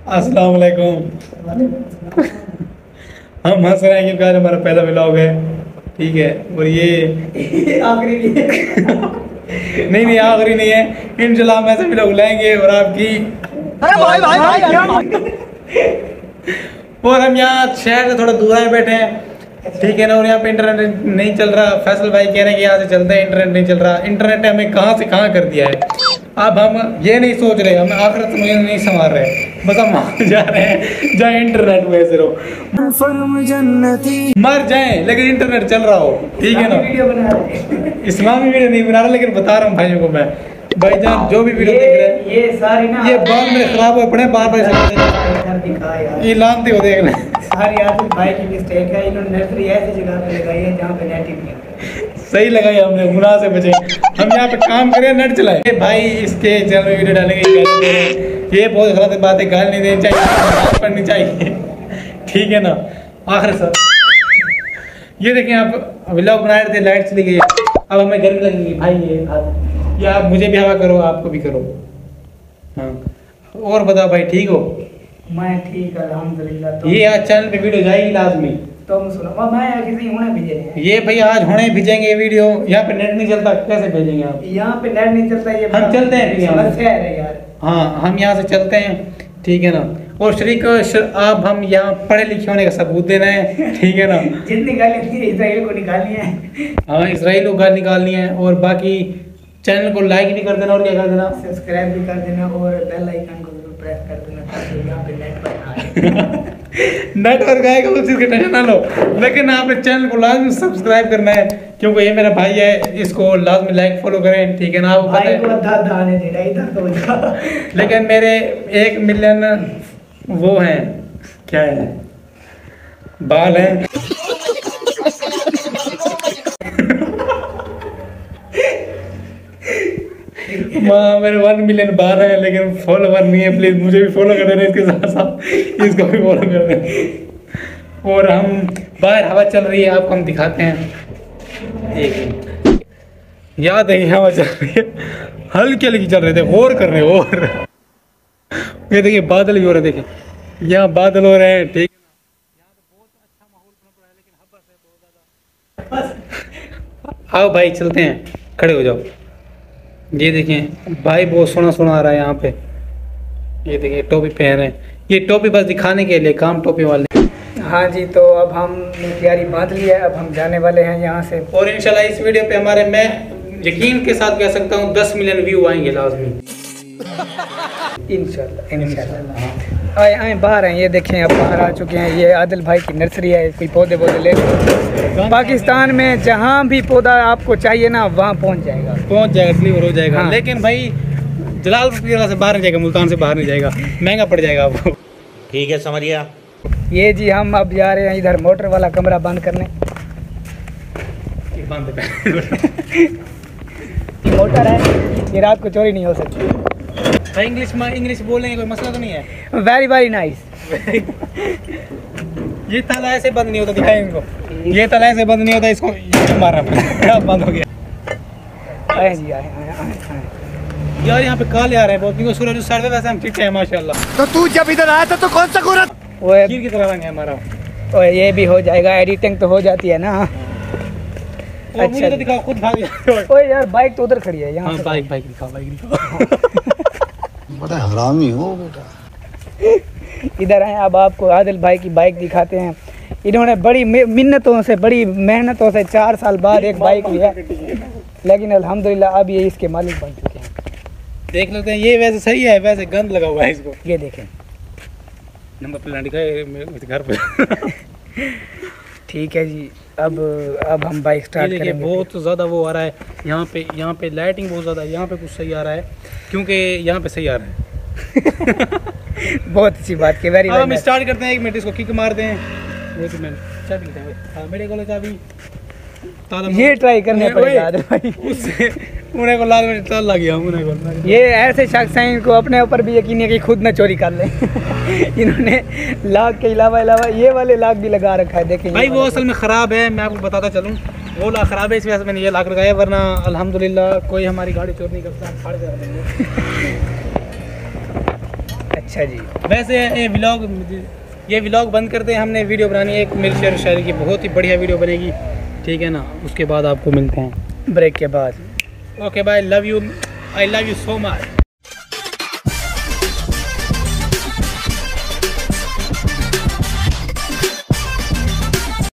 अस्सलाम वालेकुम। हम हंस रहे हैं क्योंकि आज हमारा पहला व्लॉग है, ठीक है। और ये आखिरी नहीं आखिरी नहीं है, इंशाल्लाह हम ऐसे व्लॉग लाएंगे और आपकी। अरे भाई और हम यहाँ शहर से थोड़ा दूर आए बैठे हैं, ठीक है ना। और यहाँ पे इंटरनेट नहीं चल रहा। फैसल भाई कह रहे हैं कि यहाँ से चलते हैं, इंटरनेट नहीं चल रहा। इंटरनेट ने हमें कहाँ से कहाँ कर दिया है। अब हम ये नहीं सोच रहे, हम आखिरत में नहीं संभाल रहे, बस हम वहाँ जा रहे हैं जहाँ इंटरनेट में से मर जाए लेकिन इंटरनेट चल रहा हो, ठीक है ना। इस्लामी वीडियो नहीं बना रहा, लेकिन बता रहा हूँ भाइयों को मैं, भाईजान जो भी वीडियो देख रहे हैं ये सारी ना ये बाल मेरे खराब हुए पड़े, बार बार ये लानते हो देख लें। सारी आदिल भाई की मिस्टेक है, इन्होंने नर्सरी ऐसी जगह पे लगाई है जहाँ पे नेट ही नहीं है। सही लगाई हमने, गुनाह से बचे। हम यहाँ पे काम करें, नेट चलाए। भाई इसके चैनल में वीडियो डालेंगे, ये बहुत गलत बात है, गाली नहीं देनी चाहिए, पढ़नी चाहिए, ठीक है ना। आखिर सर ये देखें, आप व्लॉग बना रहे थे, लाइट चली गई, अब हमें गर्मी लगेगी भाई। ये आप मुझे भी हवा करो, आपको भी करो। हाँ और बताओ भाई, ठीक हो? मैं ठीक अल्हम्दुलिल्लाह। तो ये आज चैनल पे वीडियो जाएगी लाजमी। तुम सुनो, मैं किसी होने भेजे ये भाई आज होने भेजेंगे वीडियो। यहाँ पे नेट नहीं चलता, कैसे भेजेंगे आप? यहाँ पे नेट नहीं चलता, ये हम चलते हैं समस्या है यार। हाँ हम यहाँ से चलते हैं, ठीक है ना। और शरीक आप हम यहाँ पढ़े लिखे होने का सबूत देना है, ठीक है ना। जितनी गाली थी इसराइल को निकालनी है। हाँ इसराइल को गाली निकालनी है। और बाकी चैनल को लाइक भी कर देना और क्या कर देना, सब्सक्राइब भी कर देना और बेल आइकन को जरूर प्रेस कर देना ताकि यहाँ पे नेट पर आए। नेटवर्क आएगा उस चीज़ की टेंशन ना लो, लेकिन आपने चैनल को लाजमी सब्सक्राइब करना है, क्योंकि ये मेरा भाई है, इसको लाजमी लाइक फॉलो करें, ठीक है ना। आपको पता है लेकिन मेरे 1 मिलियन वो हैं, क्या है, बाल हैं। मेरे 1 मिलियन बार है, लेकिन फॉलोवर नहीं है। प्लीज मुझे भी फॉलो कर देना, इसके साथ साथ इसको भी फॉलो कर देना। और हम बाहर हवा चल रही है, आपको हम दिखाते हैं। एक याद है हवा चल रही है, हल्की हल्की चल रहे थे, गौर कर रहे हो। और ये देखिए बादल भी हो रहे, देखिए यहाँ बादल हो रहे हैं, ठीक है। यहाँ पे बहुत अच्छा माहौल बन रहा है, लेकिन हवा से बहुत ज्यादा। आओ भाई चलते हैं, खड़े हो जाओ। ये देखें भाई बहुत सोना आ रहा है यहाँ पे। ये देखिए टोपी पहन रहे हैं, ये टोपी बस दिखाने के लिए, काम टोपी वाले। हाँ जी, तो अब हमने तैयारी बांध ली है, अब हम जाने वाले हैं यहाँ से। और इंशाल्लाह इस वीडियो पे हमारे, मैं यकीन के साथ कह सकता हूँ 10 मिलियन व्यू आएंगे लाजमी। इंशाल्लाह आए बाहर हैं, ये देखें अब बाहर आ चुके हैं। ये आदिल भाई की नर्सरी है, कोई पौधे ले। पाकिस्तान में जहाँ भी पौधा आपको चाहिए ना, वहाँ पहुँच जाएगा, डिलीवर हो जाएगा। हाँ। लेकिन भाई जलालपुर से बाहर नहीं जाएगा, मुल्तान से बाहर नहीं जाएगा, महंगा पड़ जाएगा आपको। ठीक है समझिया। ये जी हम अब जा रहे हैं इधर मोटर वाला कमरा बंद करने। मोटर है, ये रात को चोरी नहीं हो सकती। भाई इंग्लिश बोलने कोई मसला तो नहीं है। Very very nice. ये ताला ऐसे बंद नहीं होता, दिखाएं इनको। ये ताला ऐसे बंद नहीं होता, इसको मारना पड़ेगा। बंद हो गया। आए जी आए यार यहाँ पे काले आ रहे हैं बहुत, क्योंकि सूरज उस साइड पे, वैसे हम ठीक है माशाल्लाह। तो तू जब इधर आया था तो कौन सा गोरा खीर की तरह रंग है हमारा। और ये भी हो जाएगा, एडिटिंग तो हो जाती है ना। अच्छा मुझे तो दिखाओ, खुद भाग जाओ। ओए यार बाइक तो उधर खड़ी है यहाँ। हाँ, बाइक दिखाओ। बड़ा हरामी हो बेटा। इधर आए, अब आपको आदिल भाई की बाइक दिखाते हैं। इन्होंने बड़ी मिन्नतों से, बड़ी मेहनतों से 4 साल बाद एक बाइक लिया, लेकिन अल्हम्दुलिल्लाह अब ये इसके मालिक बन चुके हैं। देख लेते हैं, ये वैसे सही है, वैसे गंद लगा हुआ है इसको। ये देखें, नंबर प्लेट दिखाए मेरे घर पे। ठीक है जी, अब हम बाइक स्टार्ट करेंगे। बहुत ज़्यादा वो आ रहा है यहाँ पे लाइटिंग बहुत ज़्यादा है। यहाँ पे कुछ सही आ रहा है, क्योंकि यहाँ पे सही आ रहा है। बहुत अच्छी बात की। वेरी हम स्टार्ट करते हैं, 1 मिनट इसको किक मारते हैं। 1 मिनट चाबी मेरे को चाबी ये ट्राई करने पड़ेगा भाई। उन्हें को लाल में ताला लग गया। उन्हें को ये ऐसे शख्स हैं, इनको अपने ऊपर भी यकीन है कि खुद ना चोरी कर लें। इन्होंने लाख के अलावा ये वाले लाख भी लगा रखा है। देखें भाई वो असल में ख़राब है, मैं आपको बताता चलूँ, वो लाख ख़राब है, इस वजह से मैंने ये लाख लगाया, वरना अल्हम्दुलिल्लाह कोई हमारी गाड़ी चोरी नहीं करता, फाड़ के रख देंगे। अच्छा जी। वैसे ये व्लॉग बंद करते हैं, हमने वीडियो बनानी है एक मेरी शेर शायरी की, बहुत ही बढ़िया वीडियो बनेगी, ठीक है ना। उसके बाद आपको मिलते हैं ब्रेक के बाद। Okay bye, love you, I love you so much.